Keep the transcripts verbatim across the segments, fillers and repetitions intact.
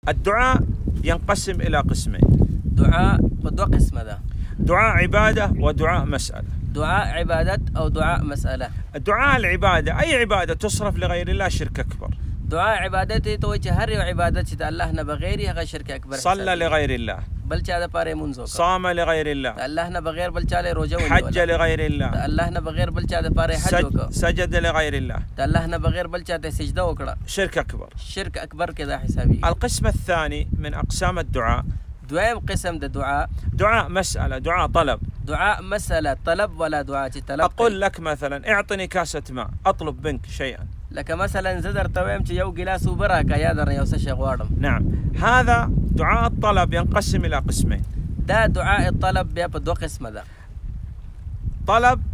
الدعاء ينقسم إلى قسمين. دعاء بدو قسم ده. دعاء عبادة ودعاء مسألة. دعاء عبادة أو دعاء مسألة. الدعاء العبادة أي عبادة تصرف لغير الله شرك أكبر. دعاء عبادتي تو هر عبادتي الله نه بغير هغه شرك أكبر. صلى لغير الله. بل چا د پاره منځو. صام لغير الله. الله نه بغير بل چا له روزه ونیول. حج لغير الله. الله نه بغير بل چا د پاره حج وکړه. سجد لغير الله. الله نه بغير بل چا ته سجده وکړه. شرك أكبر. شرك أكبر كذا حسابي. القسم الثاني من أقسام الدعاء. دوام قسم ده دعاء. دعاء مسألة، دعاء طلب. دعاء مسألة طلب ولا دعاء طلب. أقول لك مثلا اعطني كاسة ماء، أطلب منك شيئا. لك مثلا زدر تويم يو جلاس وبرك يا در يو سشي غوارم. نعم، هذا دعاء الطلب ينقسم إلى قسمين. ده دعاء الطلب بيبقى دو قسم ده. طلب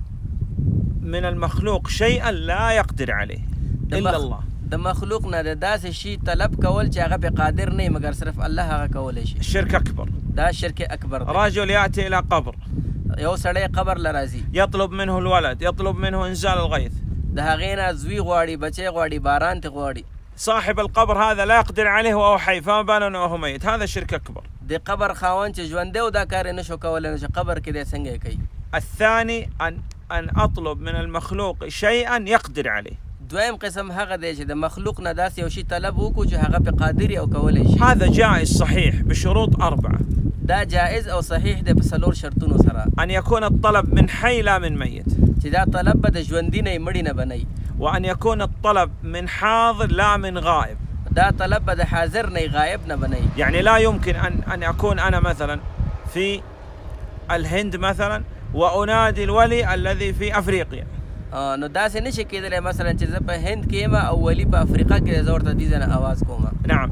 من المخلوق شيئا لا يقدر عليه إلا الله. د مخلوقنا د داسې شي طلب کول چې هغه په قادر نه مګر صرف الله هغه کولای شي. شرك أكبر. دا شرك أكبر. رجل يأتي إلى قبر. یو سړی قبر لرازي. يطلب منه الولد، يطلب منه إنزال الغيث. د هغې نه زوی غواړي، بچی غواړي، باران ته غواړي. صاحب القبر هذا لا يقدر عليه وهو حي، فما بالنا وهو ميت، هذا شرك أكبر. د قبر خاوند چې ژوندی و دا کار یې نشو کولی نو چې قبر کې دی څنګه یې کوي. الثاني أن أن أطلب من المخلوق شيئا يقدر عليه. دویم قسم هغه دی چې د مخلوق نه داسې یو شي طلب وکړو چې هغه په قادر او کولی شي. هذا جائز صحيح بشروط أربعة. دا جائز او صحیح دی په څلور شرطونو سره. أن يكون الطلب من حي لا من ميت. چې دا طلب به د ژوندي نه مړي نه بنئ. وأن يكون الطلب من حاضر لا من غائب. دا طلب به د حاضر نه غائب نه بنئ. يعني لا يمكن أن أن أكون أنا مثلا في الهند مثلا وأنادي الولي الذي في أفريقيا. آه نو داسې نشي کېدلی مثلا چې زه په هند کې یم او ولي په افریقا کې زه ورته دې ځای نه اواز کوم. نعم.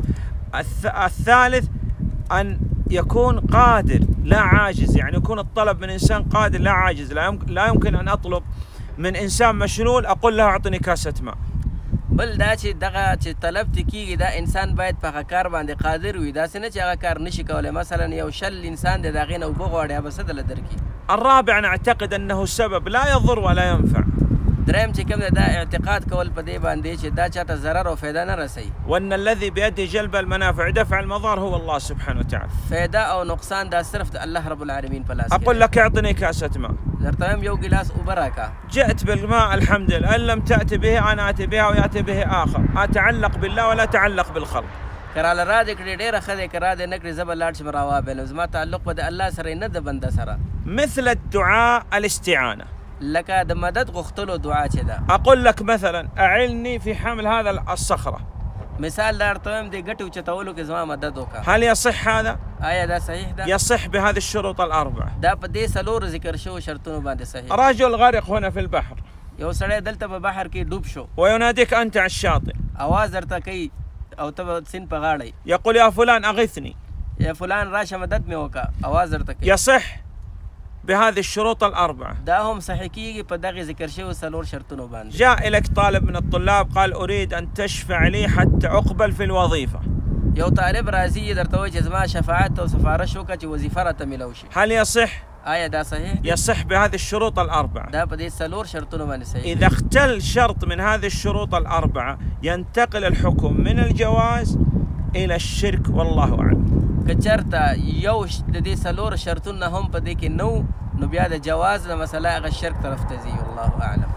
الثالث أن يكون قادر لا عاجز، يعني يكون الطلب من إنسان قادر لا عاجز. لا يمكن لا يمكن أن أطلب من إنسان مشلول أقول له أعطني كاسة ماء. بل دا چې دغه چې طلب ته کېږي دا انسان باید په هغه کار باندې قادر وي، داسې نه چې هغه کار نشي کولی. مثلا یو شل انسان دی د هغې نه اوبه غواړي هغه به څه دله درکړي. الرابع نعتقد أنه سبب لا يضر ولا ينفع. دریم چې کوم دی دا اعتقاد کول په دې باندې چې دا چاته ضرر او فایده نه رسوي. وأن الذي بيده جلب المنافع دفع المضار هو الله سبحانه وتعالى. فایده او نقصان دا صرف د الله رب العالمین په لاس کې. أقول لك اعطني كاسة ماء. درته وایم یو ګیلاس اوبه راکړه. جئت بالماء الحمد لله، إن لم تأتي به أنا آتي بها ويأتي به آخر. أتعلق بالله ولا أتعلق بالخلق. کراله را دې کړې ډېره ښه دی، که را دې نه کړې زه به لاړ شم راوابلم. زما تعلق به د الله سره نه د بنده سره. مثل الدعاء الاستعانة. لکه د مدد غوښتلو دعا چې ده. أقول لك مثلا أعلني في حمل هذا الصخرة. مثال درته وایم د ګټې اوچتولو کې زما مدد وکړه. هل يصح هذا؟ آیا دا صحیح ده؟ يصح بهذه الشروط الأربعة. دا په دې څلورو ذکر شوو شرطونو باندې صحیح. رجل غرق هنا في البحر. یو سړی دلته په بحر کې ډوب شو. ويناديك أنت على الشاطئ. آواز درته کوي او ته به سیند په غاړه. يقول يا فلان أغثني. یا فلان راشه مدد مې وکړه. آواز درته کوي. يصح بهذه الشروط الأربعة. دا هم صحیح کېږي په دغه ذکر شوو څلور شرطونو باندې. جاء إليك طالب من الطلاب قال أريد أن تشفع لي حتى أقبل في الوظيفة. یو طالب راځي درته وایي چې زما شفاعت او سفارش وکړه چې وظیفه راته میلاو شي. هل يصح؟ آیا دا صحیح دی؟ يصح بهذه الشروط الأربعة. دا په دې څلور شرطونو باندې صحیح. إذا اختل شرط من هذه الشروط الأربعة ينتقل الحكم من الجواز إلى الشرك والله أعلم. که چېرته یو د دې څلور شرطونه هم په دې کې نه نو بیا د جواز نه مسله هغه شرک طرف ته ځي. والله اعلم.